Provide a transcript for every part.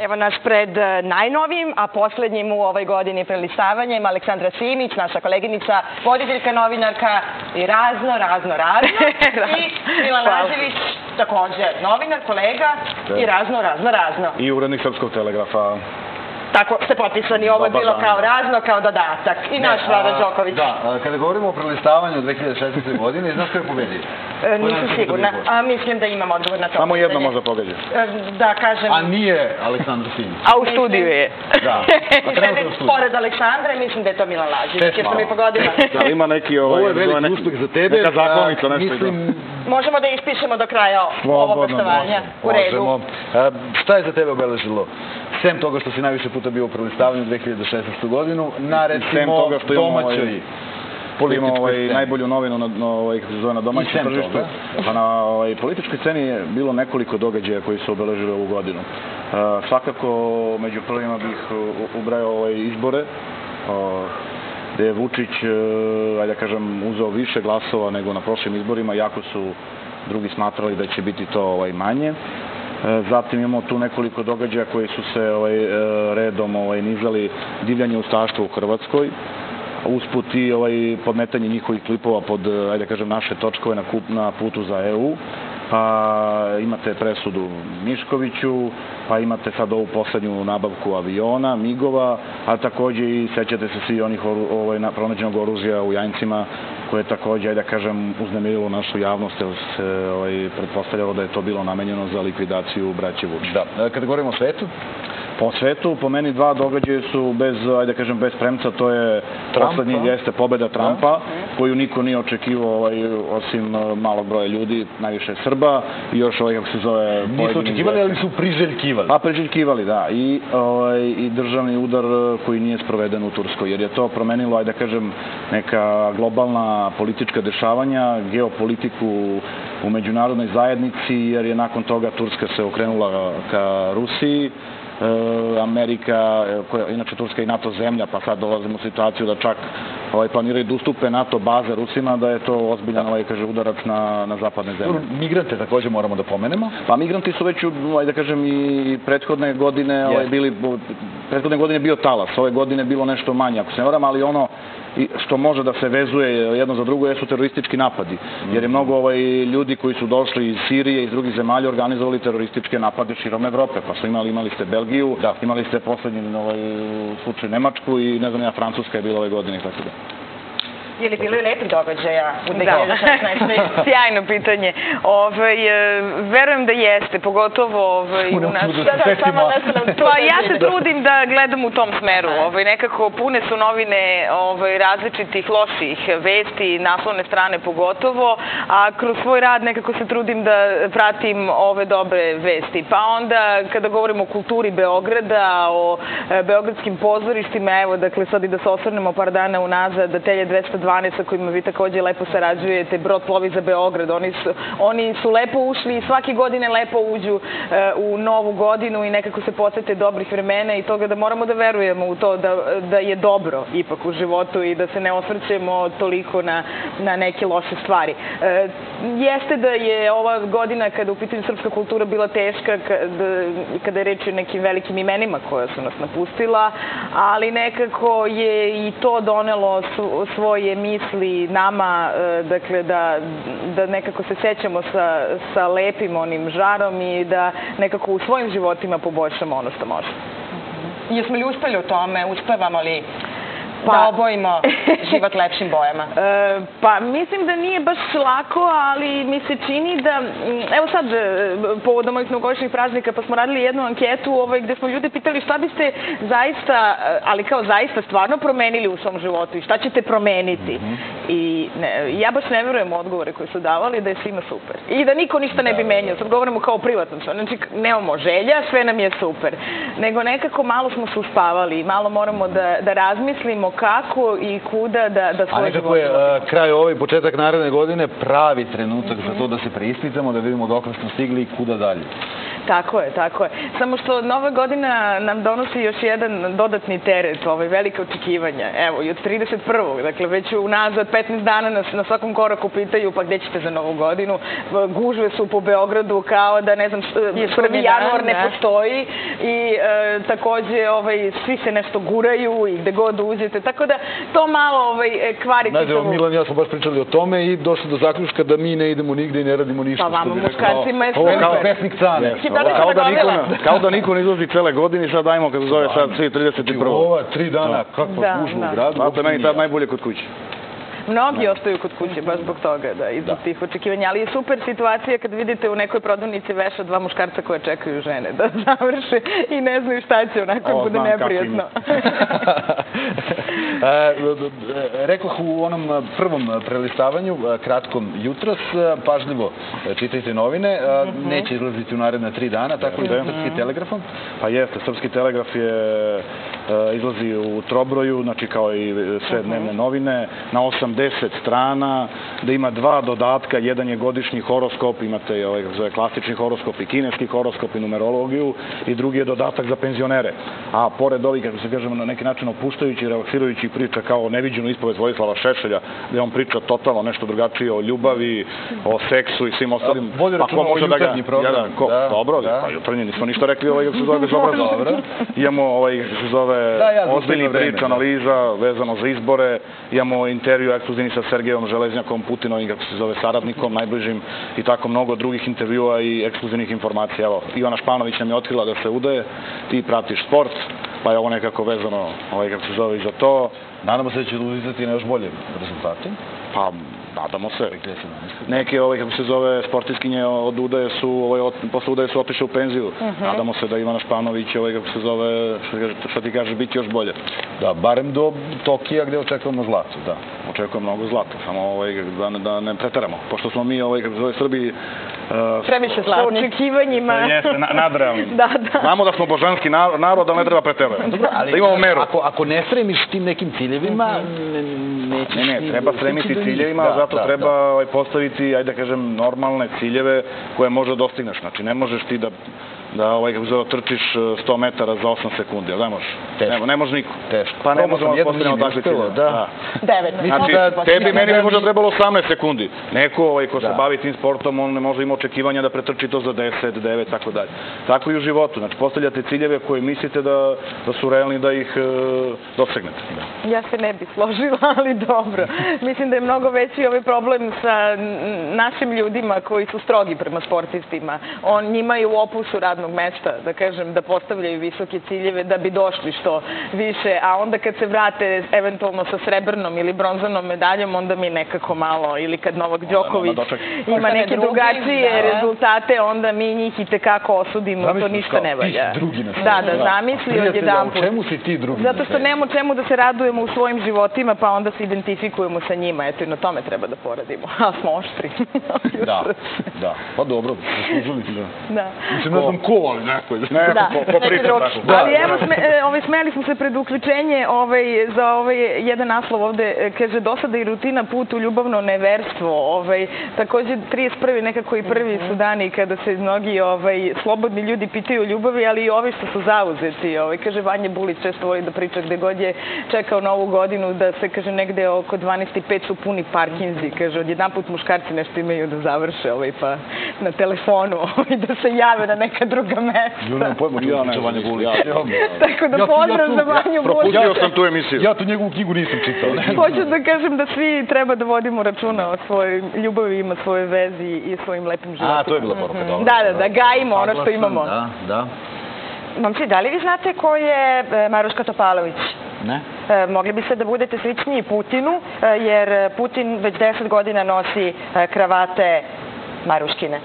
Evo nas pred najnovijim, a poslednjim u ovoj godini prelistavanjem, Aleksandra Simić, naša koleginica, voditeljka, novinarka i razno. I Milan Lađević, također novinar, kolega i razno. I urednik Srpskog telegrafa. Tako ste potpisani, ovo je bilo kao razno, kao dodatak. I naš Vlada Đoković. Da, kada govorimo o prelistavanju u 2016. godine, znaš ko je pobedio? Nisam sigurna, a mislim da imam odgovor na to. Samo jedno možda pogađa. Da, kažem... A nije Aleksandra Simić. A u studiju je. Da. Pored Aleksandra, mislim da je to Milan Lađević, jer sam i pogodila. Da, ima neki... Ovo je veliki uspeh za tebe. Neka zakonica, nešto. Možemo da ispišemo do kraja ovog gostovanja. U redu. Šta je za tebe obeležilo? Sem toga što si najviše puta bio u prelistavanju 2016. godinu, na recimo domaćoj političkoj sceni. Najbolju novinu na domaćem tržištu. Pa na političkoj sceni je bilo nekoliko događaja koji su obeležili ovu godinu. Svakako, među prvima bih ubrajao izbore, gde je Vučić, ajde da kažem, uzeo više glasova nego na prošlim izborima, jako su drugi smatrali da će biti to manje. Zatim imamo tu nekoliko događaja koji su se redom nizali: divljanje ustaštva u Hrvatskoj, usput i podmetanje njihovih klipova pod, ajde da kažem, naše točkove na putu za EU. Pa imate presudu Miškoviću, pa imate sad ovu poslednju nabavku aviona, migova, a takođe i sećate se svi onih pronađenog oružja u Jajincima, koje je takođe, ajde da kažem, uznemirilo našu javnost, jer se pretpostavljalo da je to bilo namenjeno za likvidaciju braće Vučić. Da. Kada govorimo o svetu? Po svetu, po meni dva događaja su bez, ajde da kažem, bez premca. To je poslednji jeste pobeda Trumpa, koju niko nije očekivao, osim malog broja ljudi, najviše Srba i još kako se zove... Nisu očekivali, ali su priželjkivali. Pa priželjkivali, da. I državni udar koji nije sproveden u Turskoj, jer je to promenilo, ajde da kažem, neka globalna politička dešavanja, geopolitiku u međunarodnoj zajednici, jer je nakon toga Turska se okrenula ka Rusiji, Amerika, inače Turska i NATO zemlja, pa sad dolazimo u situaciju da čak planiraju da ustupe NATO baze Rusima, da je to ozbiljan udarac na zapadne zemlje. Migrante takođe moramo da pomenemo. Pa migranti su već, da kažem, i prethodne godine bili, prethodne godine je bio talas, ove godine je bilo nešto manje, ako se ne varam, ali ono što može da se vezuje jedno za drugo jesu teroristički napadi, jer je mnogo ljudi koji su došli iz Sirije i iz drugih zemalja organizovali terorističke napade širom Evrope, pa su imali ste Belgiju, imali ste poslednji slučaj Nemačku i ne znam ja, Francuska je bila ove godine i tako da. Je li bilo i lepih događaja u 2016. Sjajno pitanje. Verujem da jeste, pogotovo u nas... Pa ja se trudim da gledam u tom smeru. Nekako pune su novine različitih loših vesti, naslovne strane pogotovo, a kroz svoj rad nekako se trudim da pratim ove dobre vesti. Pa onda, kada govorimo o kulturi Beograda, o beogradskim pozorištima, evo, dakle, sad i da se osvrnemo par dana unazad, da Telje 212 sa kojima vi takođe lepo sarađujete, brod plovi za Beograd, oni su lepo ušli i svake godine lepo uđu u novu godinu i nekako se podsete dobrih vremena i toga da moramo da verujemo u to da je dobro ipak u životu i da se ne osvrćemo toliko na neke loše stvari. Jeste da je ova godina, kada u pitanju srpska kultura, bila teška, kada je reč o nekim velikim imenima koja su nas napustila, ali nekako je i to donelo svoje misli nama, dakle, da nekako se sećamo sa lepim onim žarom i da nekako u svojim životima poboljšamo ono što možemo. Jesmo li uspeli u tome? Uspevamo li da obojimo život lepšim bojama? Pa mislim da nije baš lako, ali mi se čini da... Evo sad, povodom ovih novogodišnjih praznika, pa smo radili jednu anketu gde smo ljude pitali šta biste zaista, ali kao zaista stvarno promenili u svom životu i šta ćete promeniti. I ja baš ne verujem u odgovore koje su davali da je svima super. I da niko ništa ne bi menjao. Sad govorimo kao privatno. Znači, nemamo želja, sve nam je super. Nego nekako malo smo se uspavali i malo moramo da razmislimo kako i kuda da svoj život... A nekako je kraj ovaj početak naredne godine pravi trenutak za to da se preispitamo, da vidimo dokle smo stigli i kuda dalje. Tako je, tako je. Samo što Nova godina nam donosi još jedan dodatni teret, velike očekivanja. Evo, i od 31. Dakle, već unazad 15 dana na svakom koraku pitaju pa gde ćete za Novu godinu. Gužve su po Beogradu kao da, ne znam, 1. januar ne postoji i takođe svi se nešto guraju i gde god uđete. Tako da to malo kvari čitavu. Znate, Milan i ja smo baš pričali o tome i došli do zaključka da mi ne idemo nigde i ne radimo ništa. Pa vama muškarcima je sve. Kao pesnik Cane. Kao da niko ne izlazi cele godine i sad dajmo kad se zove sad svi 31. Ova 3 dana, kakva gužva u gradu. Znate, meni tad najbolje kod kuće. Mnogi ostaju kod kuće baš zbog toga, da, i zbog tih očekivanja. Ali je super situacija kad vidite u nekoj prodavnici veša 2 muškarca koje čekaju žene da završe i ne znaju šta će, onako bude neprijatno. Rekoh u onom prvom prelistavanju, kratkom jutros, pažljivo čitajte novine, neće izlaziti u naredne 3 dana, tako i Srpski telegrafom? Pa jeste, Srpski telegraf izlazi u trobroju, znači kao i sve dnevne novine, na 80 strana, da ima 2 dodatka, jedan je godišnji horoskop, imate klasični horoskop i kineski horoskop i numerologiju, i drugi je dodatak za penzionere. A pored ovih, kako se kažemo, na neki način opuštajući i relaksirajući priča kao neviđenu ispovest Vojislava Šešelja, gde on priča totalno nešto drugačije o ljubavi, o seksu i svim ostalim. Vodi računa o jutarnji program. Dobro, pa jutarnji, nismo ništa rekli, kako se zove bezobrazno. Imamo, kako se zove, ozbiljni priča, analiza vezano za izbore, imamo intervju ekskluzivni sa Sergejom Železnjakom, Putinovim, kako se zove, saradnikom, najbližim, i tako mnogo drugih intervjua i ekskluzivnih informacija. Evo, Ivana Španović nam je otkrila da se udaje, ti pratiš sport, pa je ovo nekako vezano, kako se zove, i za to. Nadamo se da će uzeti na još bolje rezultate. Pa, nadamo se. Neke, kako se zove, sportiskinje od Udaje su, posle Udaje su otišle u penziju. Nadamo se da Ivana Španović, kako se zove, što ti kažeš, biti još bolje. Da, barem do Tokija gde očekujemo zlato, da. Očekujemo mnogo zlata, samo da ne preteramo. Pošto smo mi, kako se zove, Srbi, previše zlatni. Sa očekivanjima. Jeste, nadrealni. Da. Znamo da smo božanski narod, ali ne treba preterati. Da imamo meru. Ako ne stremiš tim nekim ciljevima, nećeš... Ne, treba stremiti ciljevima, zato treba postaviti, ajde da kažem, normalne ciljeve koje možda dostigneš. Znači, ne možeš ti da kako se zove, trčiš 100 metara za 8 sekundi, ali ne možeš. Ne može niko. Teško. Pa ne možemo da postavimo takve ciljeve. 9. Znači, tebi, meni bi možda trebalo 18 sekundi. Neko ko se bavi tim sportom, on ne može ima očekivanja da pretrči to za 10, 9, tako dalje. Tako i u životu. Znači, postavljate ciljeve koje mislite da su realni da ih dosegnete. Ja se ne bih složila, ali dobro. Mislim da je mnogo veći ovaj problem sa našim ljudima koji su strogi prema sportistima. Njima je u opusu radnog mesta, da kažem, da postavljaju visoke ciljeve da bi došli što više, a onda kad se vrate eventualno sa srebrnom ili bronzanom medaljom, onda mi nekako malo, ili kad Novak Đoković ima neke drugačije rezultate, onda mi njih i tekako osudimo, to ništa ne valja. Da, zamisli odjedanput. Čemu si ti drugi? Zato što nemamo čemu da se radujemo u svojim životima, pa onda se identifikujemo sa njima. Eto, i na tome treba da poradimo. A smo oštri. Da. Pa dobro, zaslužili ti da. Mislim, ne znam ko, ali neko priča tako. Ali evo, smeli smo se pred uključenje za jedan naslov ovde, kaže, dosada i rutina put u ljubavno neverstvo. Takođe, 31. nekako i prvi su dani kada se mnogi slobodni ljudi pitaju o ljubavi, ali i ovi što su zauzeti. Kaže, Vanja Bulić često voli da priča gde god je čekao Novu godinu, da se, kaže, negde oko 12:05 su puni parkinzi. Kaže, odjedan put muškarci nešto imaju da završe, pa na telefonu, da se jave na neka druga mesta. Nemam pojma čuo za Vanja Bulić. Tako da pozdrav za Vanju Bulić. Propustio sam tu emisiju. Ja tu njegovu knjigu nisam čitao. Hoću da kažem da svi treba da vodimo računa o svojoj ljubavi, ima svoje vezi i svojim lepim životima. A, to je bila poruka, dobro. Da, gajimo ono što imamo. Da. Momci, da li vi znate ko je Maruška Topalović? Ne. Mogli bi se da budete sličniji Putinu, jer Putin već 10 godina nosi kravate Maruškine.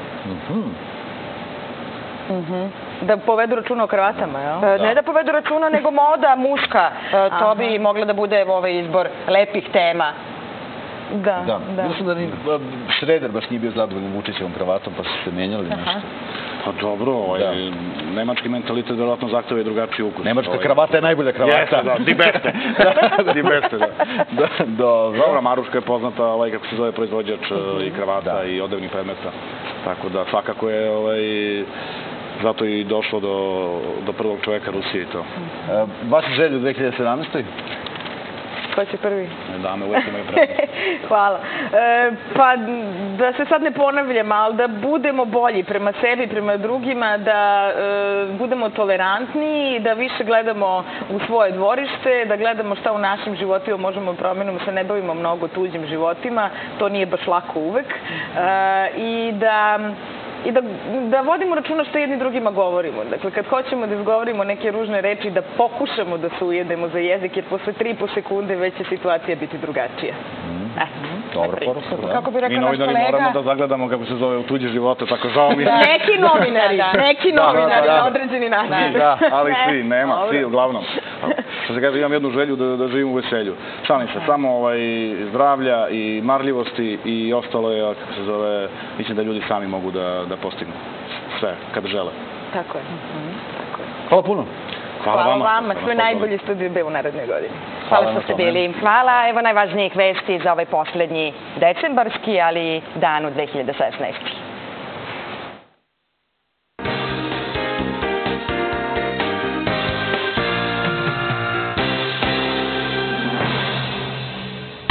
Da povedu računa o kravatama, jel? Ne da povedu računa, nego moda muška. To bi mogla da bude izbor lepih tema. Da. Mislim da ni Šreder baš nije bio zadovoljan Vučićevom kravatom, pa su se menjali nešto. Pa dobro, nemački mentalitet vjerojatno zahteva drugačiji ukus. Nemačka kravata je najbolja kravata. Jeste, da, di beste, da. Dobro, Maruška je poznata, kako se zove, proizvođač i kravata i odevnih predmeta. Tako da svakako je zato i došlo do prvog čoveka Rusije i to. Vaše želje u 2017. Ko će prvi? Dame, uvijek imaju prednost. Hvala. Pa da se sad ne ponavljam, ali da budemo bolji prema sebi, prema drugima, da budemo tolerantniji, da više gledamo u svoje dvorište, da gledamo šta u našim životima možemo promeniti, se ne bavimo mnogo tuđim životima, to nije baš lako uvek. I da vodimo računa što jedni drugima govorimo. Dakle, kad hoćemo da izgovorimo neke ružne reči, da pokušamo da se ujedemo za jezik, jer posle 3,5 sekunde već će situacija biti drugačija. Dobro poruka. Kako bi rekao Mi naš novinari kolega... moramo da zagledamo kako se zove u tuđe živote, tako žao mi. Neki novinari, na određeni način. Da, ali svi, nema, svi uglavnom. Što se kaže, imam jednu želju da živim u veselju. Šalim se, samo zdravlja i marljivosti i ostalo je, kako se zove, mislim da ljudi sami mogu da postignu sve, kada žele. Tako je. Hvala puno. Hvala vama, sve najbolji Studio B u narednoj godini. Hvala što ste bili. Hvala, evo najvažnijih vesti za ovaj poslednji decembarski, ali dan u 2016.